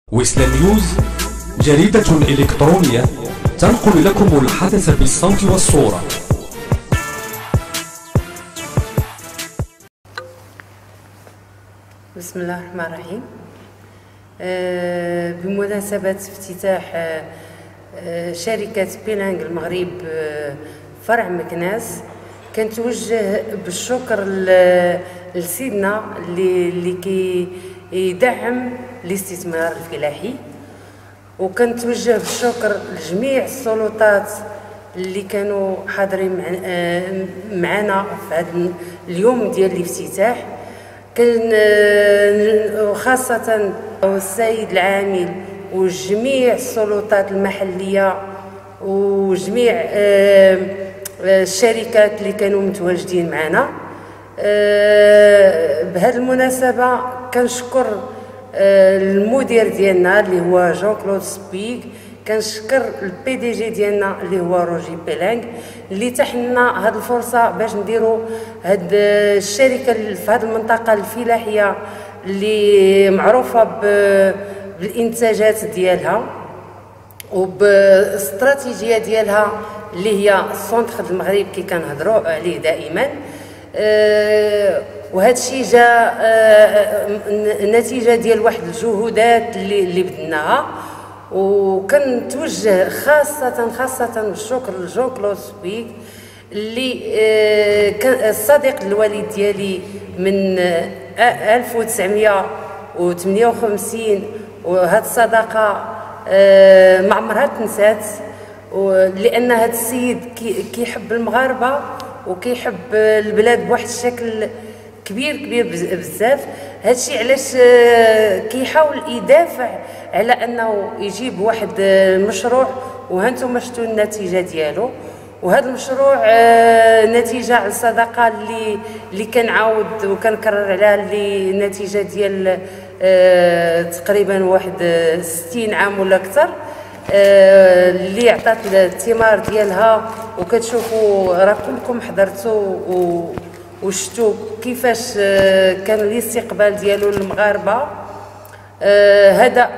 ويسلا نيوز جريدة إلكترونية تنقل لكم الحدث بالصوت والصورة. بسم الله الرحمن الرحيم. بمناسبة افتتاح شركة بيلانغ المغرب فرع مكناس، كنتوجه بالشكر لسيدنا اللي كيدعم الاستثمار الفلاحي، وكنتوجه بالشكر لجميع السلطات اللي كانوا حاضرين معنا في هذا اليوم ديال الافتتاح، وخاصة السيد العامل وجميع السلطات المحلية وجميع الشركات اللي كانوا متواجدين معنا. بهذه المناسبة كنشكر المدير ديالنا اللي هو جون كلود سبيك، كنشكر البي دي جي ديالنا اللي هو روجي بيلانغ اللي تاح لنا هذه الفرصه باش نديروا هذه الشركه في هذه المنطقه الفلاحيه اللي معروفه بالانتاجات ديالها وبالاستراتيجيه ديالها اللي هي السونتر المغرب كي كنهضروا عليه دائما. وهذا الشيء جا نتيجه ديال واحد الجهودات اللي بدناها، وكنتوجه خاصة بالشكر لجون كلود سبيك اللي كان الصديق الوالد ديالي من 1958، وهاد الصداقة ما عمرها تنسات، لأن هاد السيد كيحب المغاربة وكيحب البلاد بواحد الشكل كبير بزاف. هادشي علاش كيحاول يدافع على انه يجيب واحد المشروع، وهانتوما شفتوا النتيجه ديالو. وهذا المشروع نتيجه على الصداقه اللي كنعاود وكنكرر عليها، اللي نتيجه ديال تقريبا واحد 60 عام ولا اكثر، اللي عطات الثمار ديالها. وكتشوفوا راه كلكم حضرتوا وشفتوا كيفاش كان الاستقبال ديالو للمغاربه. هذا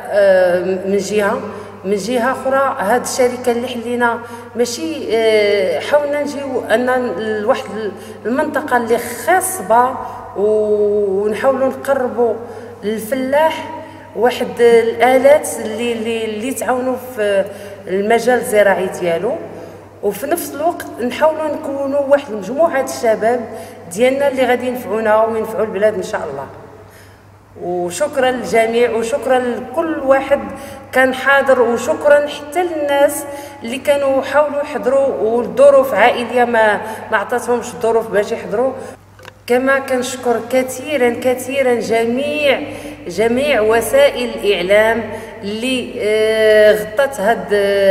من جهه اخرى، هذه الشركه اللي حلينا ماشي حاولنا نجيو ان لواحد المنطقه اللي خاصبه، ونحاولوا نقربوا للفلاح واحد الالات اللي تعاونوا في المجال الزراعي ديالو، وفي نفس الوقت نحاولوا نكونوا واحد مجموعه الشباب ديالنا اللي غادي ينفعونا وينفعوا البلاد ان شاء الله. وشكرا للجميع، وشكرا لكل واحد كان حاضر، وشكرا حتى للناس اللي كانوا حاولوا يحضروا والظروف عائليه ما عطاتهمش الظروف باش يحضروا. كما كنشكر كثيرا جميع وسائل الاعلام اللي غطت هاد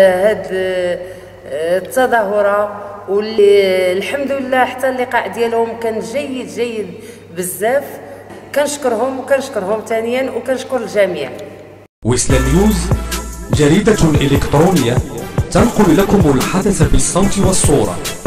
التظاهره، واللي الحمد لله حتى اللقاء ديالهم كان جيد بزاف. كنشكرهم ثانيا، وكنشكر الجميع. ويسلا نيوز جريدة إلكترونية تنقل لكم الحدث بالصوت والصورة.